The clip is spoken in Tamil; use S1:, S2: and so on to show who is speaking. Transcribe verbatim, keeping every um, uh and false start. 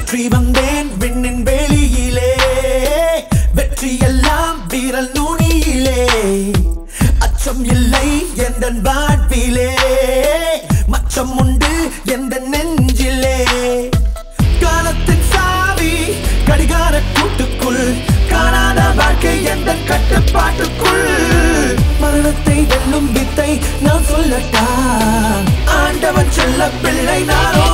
S1: சுற்றி வந்தேன் விண்ணின் வெளியிலே வெற்றி எல்லாம் வீரல் நுனியிலே அச்சம் இல்லை எந்தன் வாழ்விலே மச்சம் உண்டு எந்தன் நெஞ்சிலே காலத்தின் சாவி கடிகார கூட்டுக்குள் காணாத வாழ்க்கை எந்தன் கட்டுப்பாட்டுக்குள் மரணத்தை வெல்லும் வித்தை நான் சொல்லட்டா ஆண்டவன் செல்ல பிள்ளை நானோ